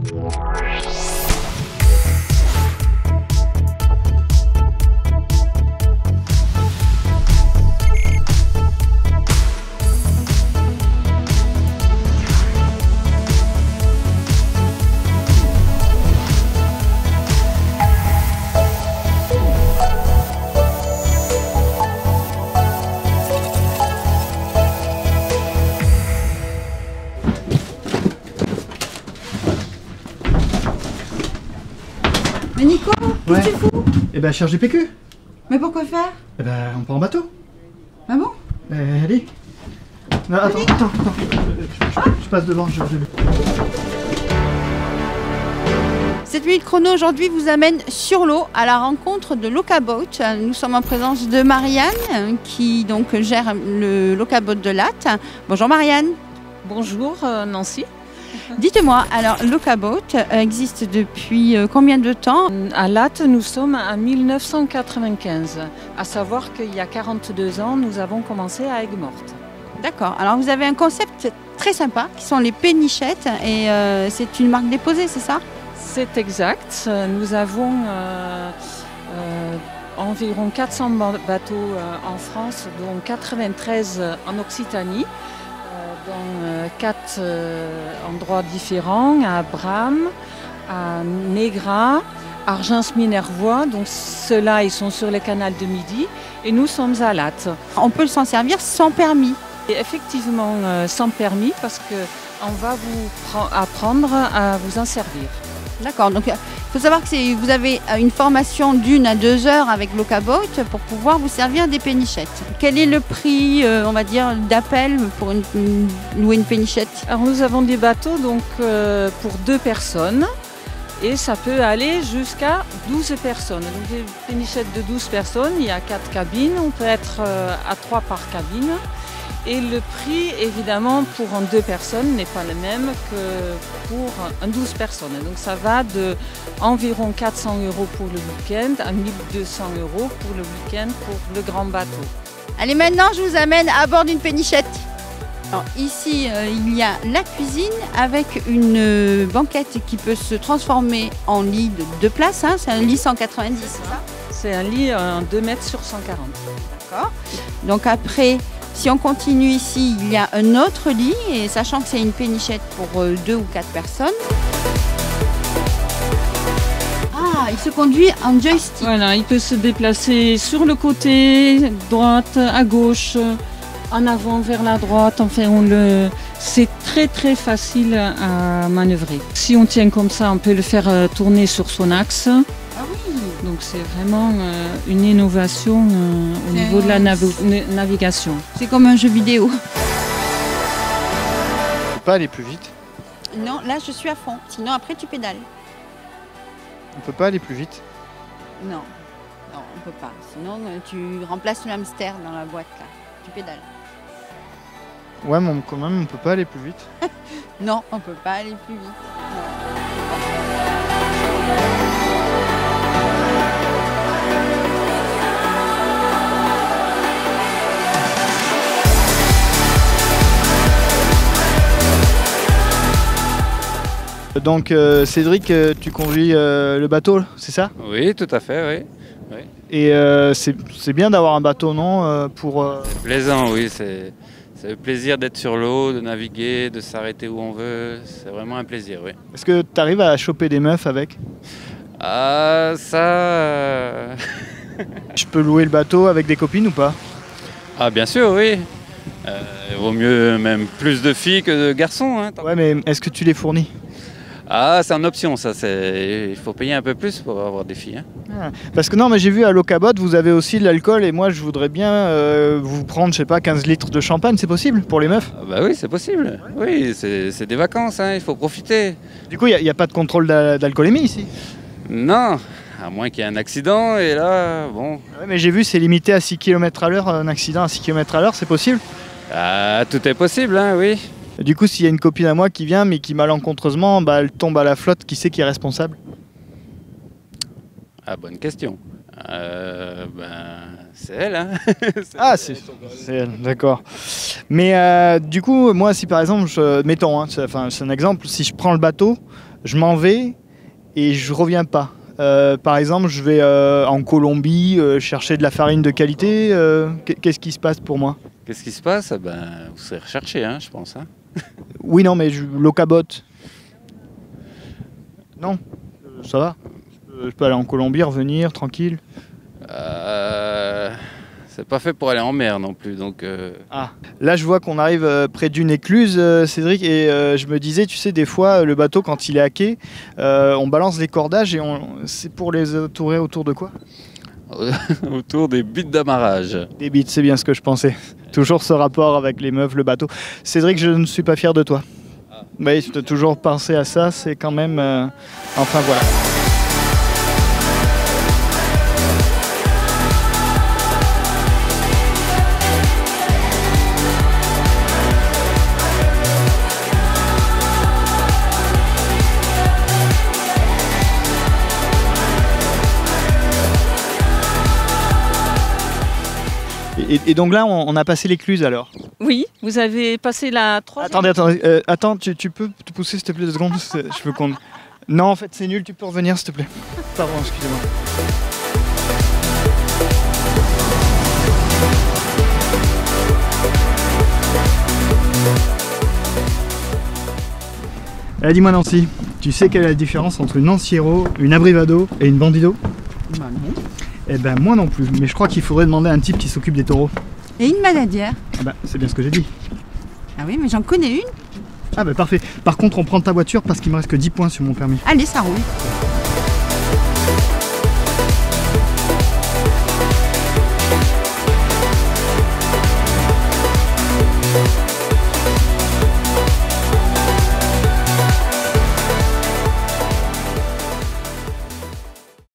Mais Nico, qu'est-ce que tu fous? Eh ben, cherche du PQ. Mais pourquoi faire? Eh ben, on part en bateau. Ah bon? Allez. Non, attends. Je passe devant, je vais. 7 minutes chrono aujourd'hui vous amène sur l'eau à la rencontre de Locaboat. Nous sommes en présence de Marianne qui donc gère le Locaboat de Latte. Bonjour Marianne. Bonjour Nancy. Dites-moi, alors Locaboat existe depuis combien de temps? À Latte, nous sommes en 1995. À savoir qu'il y a 42 ans, nous avons commencé à Aigues-Mortes. D'accord, alors vous avez un concept très sympa qui sont les pénichettes et c'est une marque déposée, c'est ça? C'est exact. Nous avons environ 400 bateaux en France, dont 93 en Occitanie, dans 4 endroits différents, à Bram, à Négra, Argens-Minervois. Donc ceux-là, ils sont sur le canal de Midi et nous sommes à Latte. On peut s'en servir sans permis? Et effectivement, sans permis, parce qu'on va vous apprendre à vous en servir. D'accord, donc il faut savoir que vous avez une formation d'1 à 2 heures avec Locaboat pour pouvoir vous servir des pénichettes. Quel est le prix, on va dire, d'appel pour louer une pénichette? Alors nous avons des bateaux donc, pour 2 personnes et ça peut aller jusqu'à 12 personnes. Donc des pénichettes de 12 personnes, il y a 4 cabines, on peut être à 3 par cabine. Et le prix, évidemment, pour 2 personnes n'est pas le même que pour 12 personnes. Donc ça va de environ 400 € pour le week-end à 1200 € pour le week-end pour le grand bateau. Allez, maintenant je vous amène à bord d'une pénichette. Alors, ici, il y a la cuisine avec une banquette qui peut se transformer en lit de 2 places. Hein. C'est un lit 190, c'est ça? C'est un lit 2 mètres sur 140. D'accord. Donc après, si on continue ici, il y a un autre lit, et sachant que c'est une pénichette pour 2 ou 4 personnes. Ah, il se conduit en joystick. Voilà, il peut se déplacer sur le côté, droite, à gauche, en avant, vers la droite. Enfin, c'est très très facile à manœuvrer. Si on tient comme ça, on peut le faire tourner sur son axe. Ah oui. Donc c'est vraiment une innovation au niveau de la navigation. C'est comme un jeu vidéo. On peut pas aller plus vite. Non, là je suis à fond. Sinon après tu pédales. On peut pas aller plus vite. Non, non, on peut pas. Sinon tu remplaces le hamster dans la boîte là. Tu pédales. Ouais, mais quand même, on peut pas aller plus vite. Non, on peut pas aller plus vite. Donc Cédric, tu conduis le bateau, c'est ça? Oui, tout à fait, oui. Et c'est bien d'avoir un bateau, non pour, Plaisant, oui, c'est le plaisir d'être sur l'eau, de naviguer, de s'arrêter où on veut, c'est vraiment un plaisir, oui. Est-ce que tu arrives à choper des meufs avec? Ah, ça... Je peux louer le bateau avec des copines ou pas? Ah, bien sûr, oui. Il vaut mieux même plus de filles que de garçons. Hein, ouais, mais est-ce que tu les fournis? Ah, c'est en option, ça. Il faut payer un peu plus pour avoir des filles. Hein. Ah, parce que non, mais j'ai vu à Locaboat, vous avez aussi de l'alcool et moi je voudrais bien vous prendre, je sais pas, 15 litres de champagne, c'est possible pour les meufs? Ah bah oui, c'est possible. Oui, c'est des vacances, hein, il faut profiter. Du coup, il n'y a pas de contrôle d'alcoolémie ici? Non, à moins qu'il y ait un accident et là, bon... Ouais, mais j'ai vu, c'est limité à 6 km à l'heure, un accident à 6 km à l'heure, c'est possible? Ah, tout est possible, hein, oui. Du coup, s'il y a une copine à moi qui vient, mais qui malencontreusement, bah, elle tombe à la flotte, qui c'est qui est responsable? Ah, bonne question. C'est elle, hein. Ah, c'est elle, d'accord. Mais du coup, moi, si par exemple, mettons, hein, c'est un exemple, si je prends le bateau, je m'en vais et je reviens pas. Par exemple, je vais en Colombie chercher de la farine de qualité. Qu'est-ce qui se passe pour moi? Qu'est-ce qui se passe? Vous serez recherché, hein, je pense. Hein. Oui, non, mais Lokabot. Non, ça va. Je peux aller en Colombie, revenir, tranquille. C'est pas fait pour aller en mer non plus, donc... Ah, là je vois qu'on arrive près d'une écluse, Cédric, et je me disais, tu sais, des fois, le bateau, quand il est à quai, on balance les cordages et c'est pour les entourer autour de quoi? Autour des buts d'amarrage. Des bites, c'est bien ce que je pensais. Toujours ce rapport avec les meufs, le bateau. Cédric, je ne suis pas fier de toi. Oui, tu as toujours pensé à ça, c'est quand même... Enfin, voilà. Et donc là, on a passé l'écluse alors? Oui, vous avez passé la troisième. Attends, tu peux te pousser s'il te plaît 2 secondes? Je veux qu'on... Non, en fait, c'est nul, tu peux revenir s'il te plaît. Pardon, excusez-moi. Dis-moi Nancy, tu sais quelle est la différence entre une Lanciero, une Abrivado et une Bandido? Bah non. Eh ben moi non plus, mais je crois qu'il faudrait demander à un type qui s'occupe des taureaux. Et une Manadière? Ah bah c'est bien ce que j'ai dit. Ah oui, mais j'en connais une. Ah bah parfait. Par contre on prend ta voiture parce qu'il me reste que 10 points sur mon permis. Allez, ça roule.